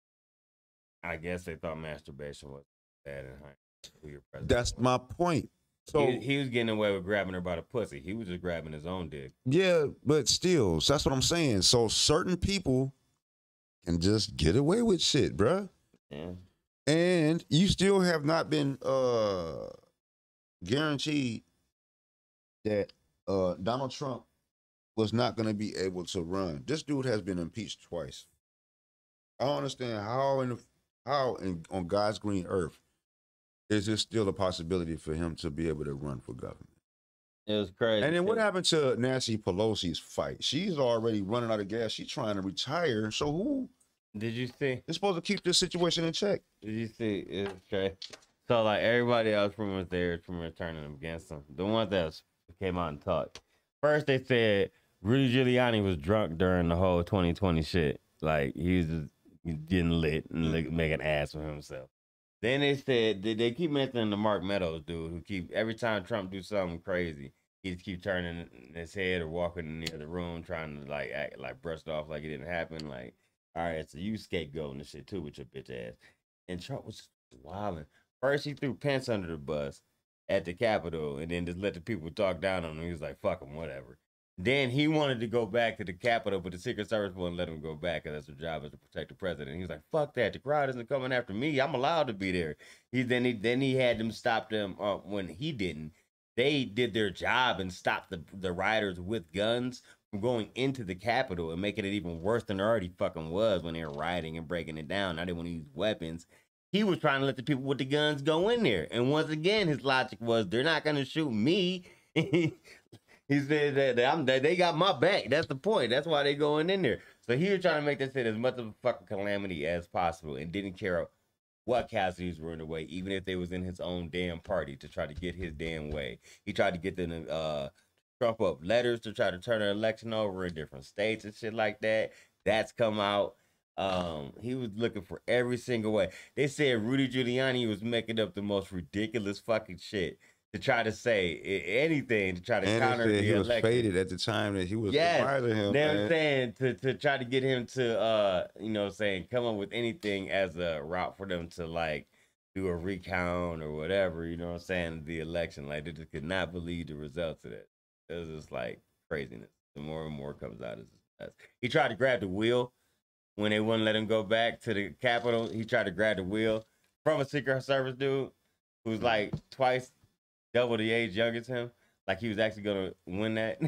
I guess they thought masturbation was bad in high school. Who your president That's was. my point. So he, he was getting away with grabbing her by the pussy. He was just grabbing his own dick. yeah, but still, so that's what I'm saying. So certain people can just get away with shit, bruh. Yeah. And you still have not been uh guaranteed that uh Donald Trump was not going to be able to run. This dude has been impeached twice. I don't understand how in the, how in, on God's green earth is there still a possibility for him to be able to run for government? It was crazy. And then what happened to Nancy Pelosi's fight? She's already running out of gas. She's trying to retire. So who Did you see? is supposed to keep this situation in check? Did you see? It's crazy. So like everybody else from was there from returning against him. The ones that came out and talked. First they said Rudy Giuliani was drunk during the whole twenty twenty shit. Like he was just getting lit and like, making ass of himself. Then they said they, they keep mentioning the Mark Meadows dude who keep every time Trump do something crazy, he just keep turning his head or walking near the room trying to like act like brush it off like it didn't happen. Like, all right, so you scapegoating this shit too with your bitch ass. And Trump was just wilding. First he threw Pence under the bus at the Capitol and then just let the people talk down on him. He was like, fuck him, whatever. Then he wanted to go back to the Capitol, but the Secret Service wouldn't let him go back because that's their job is to protect the president. He was like, "Fuck that! The crowd isn't coming after me. I'm allowed to be there." He then he then he had them stop them uh, when he didn't. They did their job and stopped the the rioters with guns from going into the Capitol and making it even worse than it already fucking was when they were rioting and breaking it down. Now they want to use weapons. He was trying to let the people with the guns go in there, and once again, his logic was, "They're not going to shoot me." He said that, that I'm that they got my back. That's the point. That's why they going in there. So he was trying to make this shit as much of a fucking calamity as possible and didn't care what casualties were in the way, even if they was in his own damn party to try to get his damn way. He tried to get them to uh, trump up letters to try to turn the election over in different states and shit like that. That's come out. Um, he was looking for every single way. They said Rudy Giuliani was making up the most ridiculous fucking shit to try to say anything to try to And counter they said the he was election. faded at the time that he was Yes, advising him. they were man. saying to, to try to get him to, uh, you know, saying come up with anything as a route for them to like do a recount or whatever, you know what I'm saying, the election. Like they just could not believe the results of that. It was just like craziness. The more and more comes out, it's just, he tried to grab the wheel when they wouldn't let him go back to the Capitol. He tried to grab the wheel from a Secret Service dude who's like twice double the age younger as him, like he was actually gonna win that.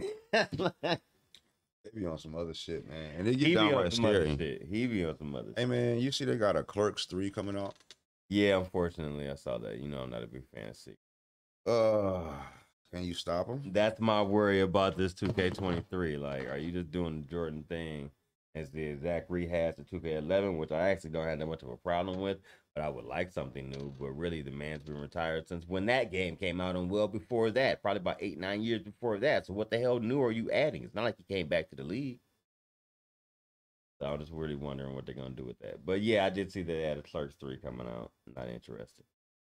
They be on some other shit, man. And they He get be on downright some other scary. shit. He be on some other Hey shit. man, you see they got a Clerks three coming out? Yeah, unfortunately, I saw that. You know, I'm not a big fan of C. Uh, can you stop them? That's my worry about this two K twenty-three. Like, are you just doing the Jordan thing as the exact rehash of two K eleven, which I actually don't have that much of a problem with, but I would like something new. But really, the man's been retired since when that game came out, and well before that, probably about eight, nine years before that. So what the hell new are you adding? It's not like he came back to the league. So I'm just really wondering what they're gonna do with that. But yeah, I did see that they had a Clerks three coming out. Not interested.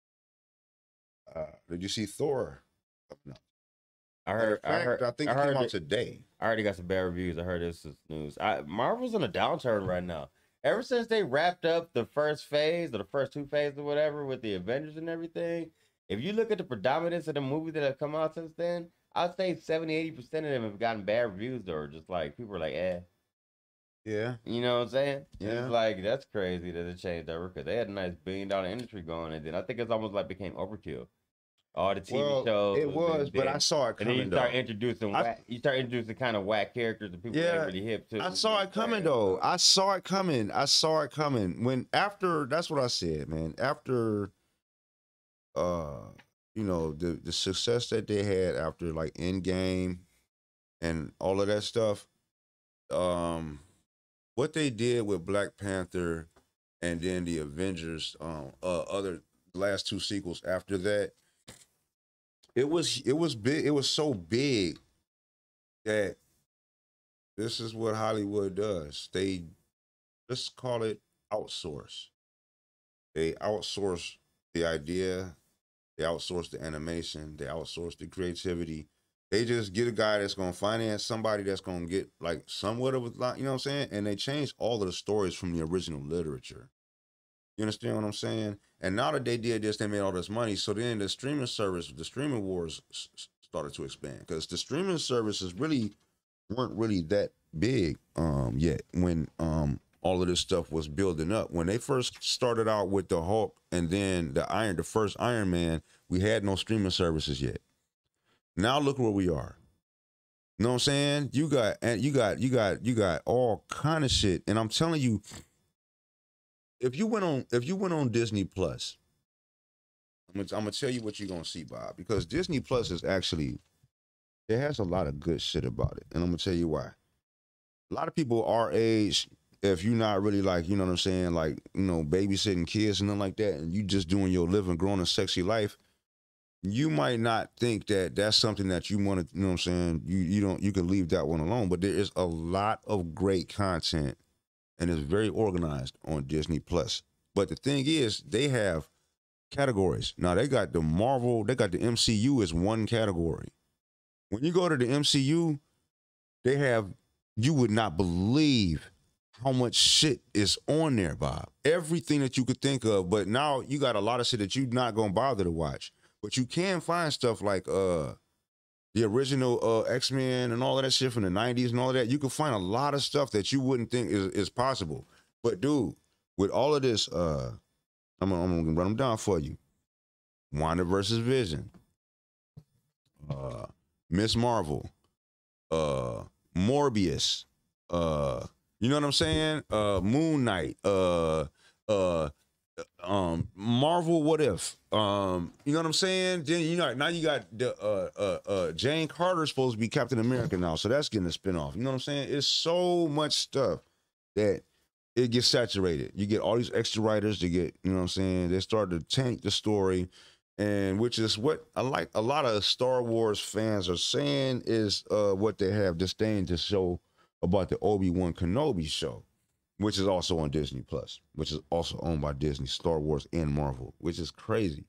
Uh, did you see Thor? No. I Matter heard. of I fact, heard. I think I it came heard out that- today. I already got some bad reviews. I heard this is news. I, Marvel's in a downturn right now. Ever since they wrapped up the first phase or the first two phases or whatever with the Avengers and everything, if you look at the predominance of the movies that have come out since then, I'd say seventy, eighty percent of them have gotten bad reviews or just like people are like, eh. Yeah. You know what I'm saying? Yeah. It's like, that's crazy that it changed over because they had a nice billion dollar industry going. And then I think it's almost like became overkill. All the T V Well, shows. it and was, but then- I saw it And then coming you though. start introducing, I- whack, you start introducing kind of whack characters and people Yeah, ain't really hip to. I saw it coming though. I saw it coming. I saw it coming. When after that's what I said, man. After uh, you know, the the success that they had after like Endgame and all of that stuff, um, what they did with Black Panther and then the Avengers, um, uh, other last two sequels after that, it was it was big. It was so big that this is what Hollywood does. They let's call it outsource. They outsource the idea, they outsource the animation, they outsource the creativity. They just get a guy that's gonna finance somebody that's gonna get like somewhat of a lot, you know what I'm saying? And they change all of the stories from the original literature. You understand what I'm saying? And now that they did this, they made all this money. So then the streaming service, the streaming wars s- s- started to expand because the streaming services really weren't really that big um, yet when um, all of this stuff was building up. When they first started out with the Hulk and then the Iron, the first Iron Man, we had no streaming services yet. Now look where we are. You know what I'm saying? You got and you got you got you got all kind of shit. And I'm telling you, if you went on if you went on Disney Plus, I'm gonna, I'm gonna tell you what you're gonna see, Bob, because Disney Plus is actually it has a lot of good shit about it, and I'm gonna tell you why. A lot of people our age, if you're not really like, you know what I'm saying, like, you know, babysitting kids and nothing like that, and you just doing your living, growing a sexy life, you might not think that that's something that you want to, you know what I'm saying, you you don't, you can leave that one alone, but there is a lot of great content, and it's very organized on Disney Plus. But the thing is, they have categories. Now they got the Marvel, they got the M C U as one category. When you go to the M C U, they have, you would not believe how much shit is on there, Bob. Everything that you could think of, but now you got a lot of shit that you're not gonna bother to watch. But you can find stuff like uh the original uh X-Men and all of that shit from the nineties and all of that. You can find a lot of stuff that you wouldn't think is, is possible. But dude, with all of this, uh I'm, I'm gonna run them down for you. Wanda versus Vision, uh Miss Marvel, uh Morbius, uh you know what I'm saying? Uh Moon Knight, uh uh um Marvel What If, um you know what I'm saying? Then you know now you got the uh uh uh Jane Carter's supposed to be Captain America now, so that's getting a spinoff. You know what I'm saying? It's so much stuff that it gets saturated. You get all these extra writers to get, you know what I'm saying? They start to tank the story, and which is what I like a lot of Star Wars fans are saying is uh what they have disdain to show about the Obi-Wan Kenobi show, which is also on Disney Plus, which is also owned by Disney, Star Wars and Marvel, which is crazy.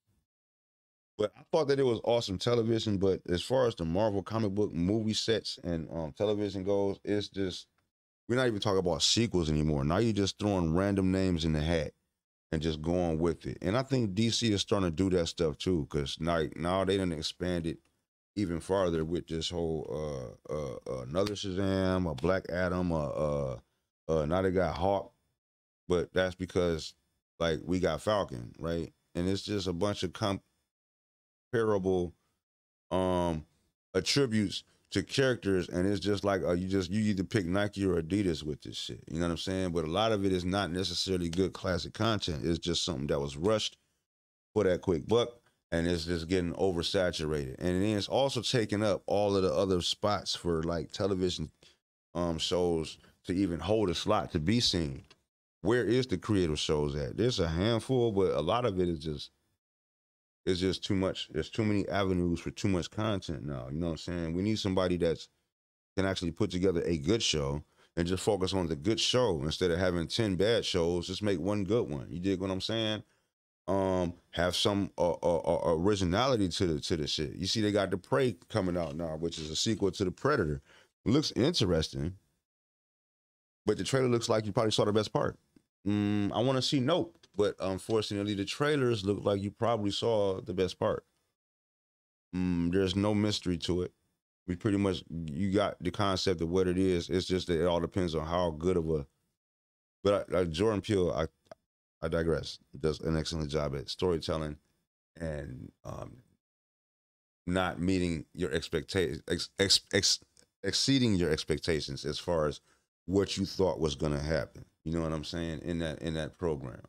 But I thought that it was awesome television. But as far as the Marvel comic book movie sets and um, television goes, it's just, we're not even talking about sequels anymore. Now you're just throwing random names in the hat and just going with it. And I think D C is starting to do that stuff too, because now, now they done expanded even farther with this whole uh, uh, uh, another Shazam, a Black Adam, uh, uh, uh, now they got Hawk, but that's because like we got Falcon, right? And it's just a bunch of comparable um attributes to characters, and it's just like uh, you just you either pick Nike or Adidas with this shit. You know what I'm saying? But a lot of it is not necessarily good classic content. It's just something that was rushed for that quick buck, and it's just getting oversaturated. And then it's also taking up all of the other spots for like television um shows to even hold a slot to be seen. Where is the creative shows at? There's a handful, but a lot of it is just it's just too much. There's too many avenues for too much content now. You know what I'm saying? We need somebody that's can actually put together a good show and just focus on the good show instead of having ten bad shows. Just make one good one. You dig what I'm saying? Um, have some uh, uh, uh, originality to the to the shit. You see, they got The Prey coming out now, which is a sequel to The Predator. It looks interesting, but the trailer looks like you probably saw the best part. Mm, I want to see Nope, but unfortunately, the trailers look like you probably saw the best part. Mm, there's no mystery to it. We pretty much you got the concept of what it is. It's just that it all depends on how good of a. But I, like Jordan Peele, I I digress. Does an excellent job at storytelling and um, not meeting your expectations, ex, ex, ex, exceeding your expectations as far as what you thought was going to happen. You know what I'm saying? In that in that program.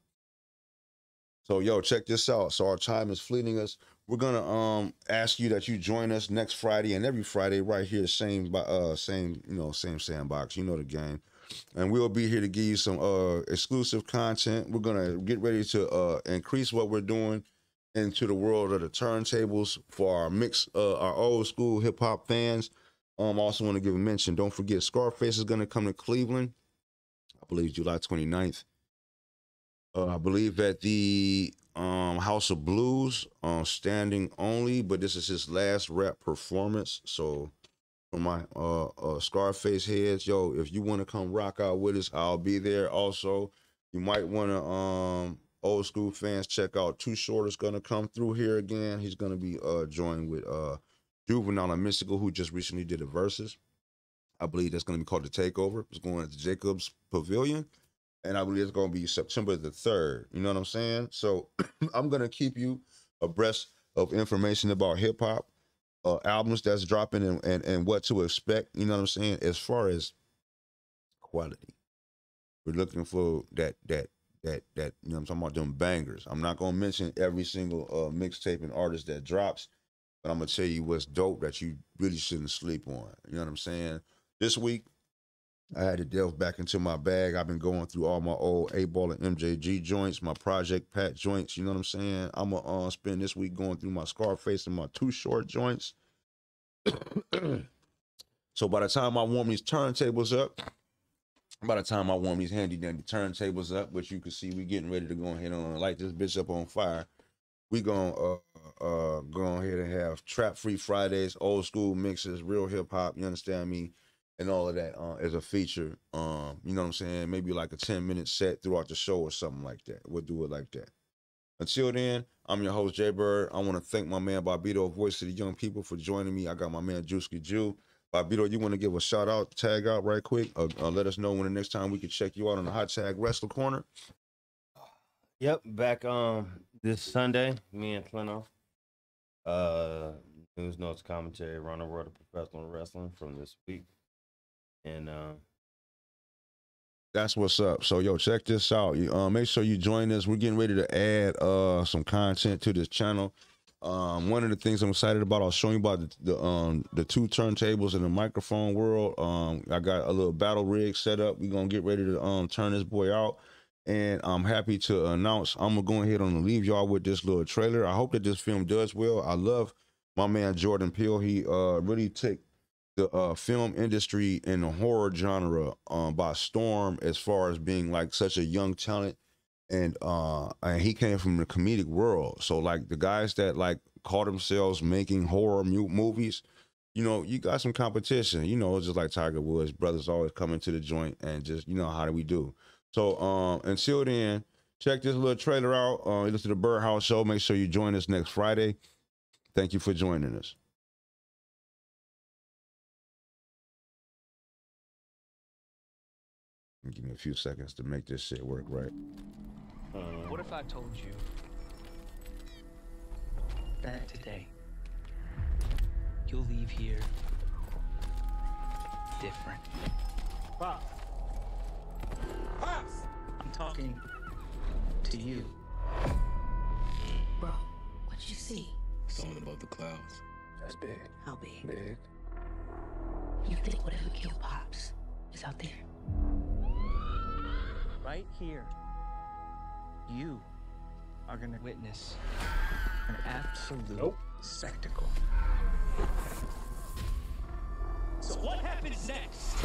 So yo, check this out. So our time is fleeting us. We're gonna um ask you that you join us next Friday and every Friday right here, same uh same you know same sandbox. You know the game, and we'll be here to give you some uh exclusive content. We're gonna get ready to uh increase what we're doing into the world of the turntables for our mix, uh, our old school hip hop fans. Um, also want to give a mention. Don't forget, Scarface is gonna come to Cleveland. I believe July twenty-ninth. Uh, I believe at the um, House of Blues, uh, standing only, but this is his last rap performance. So for my uh, uh, Scarface heads, yo, if you want to come rock out with us, I'll be there also. You might want to, um, old school fans, check out Too Short is going to come through here again. He's going to be uh, joined with uh, Juvenile and Mystical, who just recently did a Versus. I believe that's going to be called The Takeover. It's going to Jacobs Pavilion. And I believe it's going to be September the third. You know what I'm saying? So I'm going to keep you abreast of information about hip hop, uh, albums that's dropping and, and, and what to expect. You know what I'm saying? As far as quality, we're looking for that, that, that, that, you know what I'm talking about, them bangers. I'm not going to mention every single uh, mixtape and artist that drops, but I'm going to tell you what's dope that you really shouldn't sleep on. You know what I'm saying? This week, I had to delve back into my bag. I've been going through all my old eight-Ball and M J G joints, my Project Pat joints, you know what I'm saying? I'm going to uh, spend this week going through my Scarface and my Too Short joints. So by the time I warm these turntables up, by the time I warm these handy-dandy turntables up, which you can see we getting ready to go ahead and light this bitch up on fire, we going to uh, uh, go ahead and have Trap-Free Fridays, old school mixes, real hip-hop, you understand me? And all of that uh, as a feature, um, you know what I'm saying? Maybe like a ten minute set throughout the show or something like that. We'll do it like that. Until then, I'm your host, Jay Bird. I want to thank my man, Bobito, Voice of the Young People, for joining me. I got my man, Juicy Jew. Bobito, you want to give a shout out, tag out right quick? Uh, uh, let us know when the next time we can check you out on the Hot Tag Wrestler Corner. Yep, back um this Sunday, me and Clino. Uh, news, notes, commentary around the world of professional wrestling from this week. And uh, that's what's up. So, yo, check this out. You, uh, make sure you join us. We're getting ready to add uh, some content to this channel. Um, one of the things I'm excited about, I'll show you about the, the, um, the two turntables in the microphone world. Um, I got a little battle rig set up. We're going to get ready to um, turn this boy out. And I'm happy to announce I'm going to go ahead and leave y'all with this little trailer. I hope that this film does well. I love my man Jordan Peele. He uh, really took the uh, film industry and the horror genre um, by storm, as far as being like such a young talent, and uh, and he came from the comedic world. So like the guys that like call themselves making horror mu- movies, you know, you got some competition. You know, it's just like Tiger Woods, brothers always coming to the joint and just, you know, how do we do? So um, until then, check this little trailer out. Uh, listen to the Birdhouse Show. Make sure you join us next Friday. Thank you for joining us. Give me a few seconds to make this shit work right. What if I told you that today you'll leave here different? Pops! Pops! I'm talking to you. Bro, what you see? Something above the clouds. That's big. How big? Big. You think whatever killed Pops is out there? Right here, you are gonna witness an absolute Nope. spectacle. So what happens next?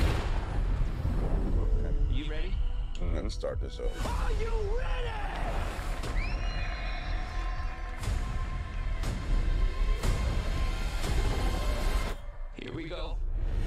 You ready? Mm-hmm. Let's start this up. Are you ready? Here we go.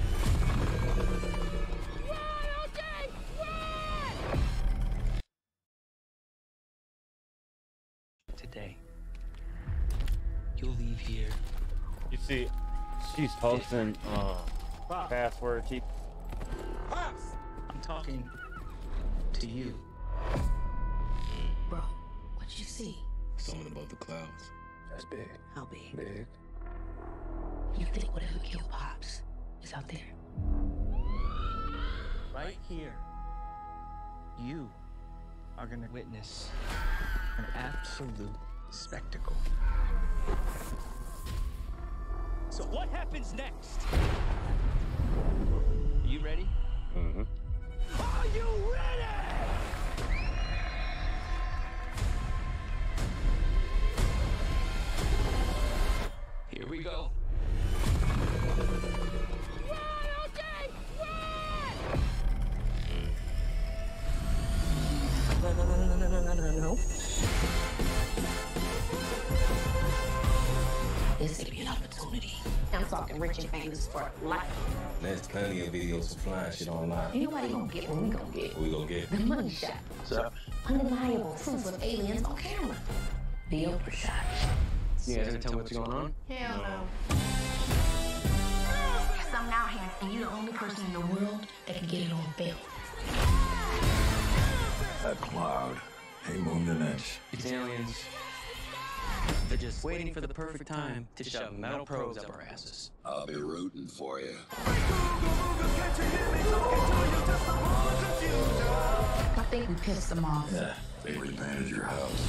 Today, you'll leave here. you see, she's hosting uh, Password Chief. Pops! I'm talking to you. Bro, what you see? Something above the clouds. That's big. How big? Big. You think whatever killed Pops is out there? Right here, you are gonna witness an absolute spectacle. So what happens next? You ready? Mm-hmm. Are you ready? Here we go. No, no, no, no, no, no, no, no, no. this could be an opportunity. I'm talking rich and famous for life. There's plenty of videos of flying shit online. Ain't nobody gonna get what we gonna get. What we gonna get? The money shot. So, Undeniable proof of aliens on camera. The Oprah shot. You guys gonna tell me what's going on? Hell no. There's something out here, and you're the only person in the world that can get it on film. That cloud ain't moved an inch. It's aliens. They're just waiting for the perfect time to shove metal probes up our asses. I'll be rooting for you. I think we pissed them off. Yeah, they repainted your house.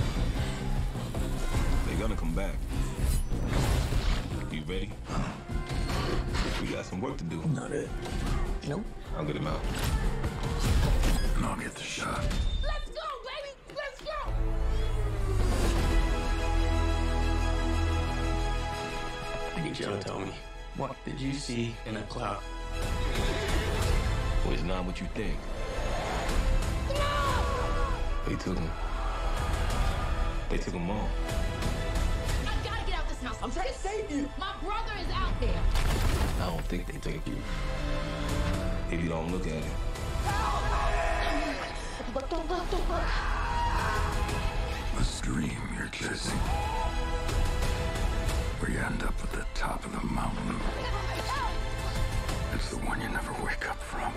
they're gonna come back. You ready? We got some work to do. Not it. Nope. I'll get him out. And I'll get the shot. Let's go, baby! Let's go! I need you to tell me, what did you see in a cloud? Well, it's not what you think. They took him. They took him all. I gotta get out this house. I'm trying to save you. My brother is out there. I don't think they took you. If you don't look at it. Look, don't look, don't look. The stream you're chasing. Where you end up at the top of the mountain. It's the one you never wake up from.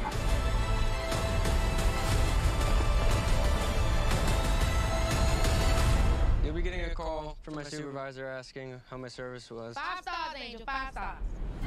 You'll be getting a call from my supervisor asking how my service was. Five stars, Angel. Five stars.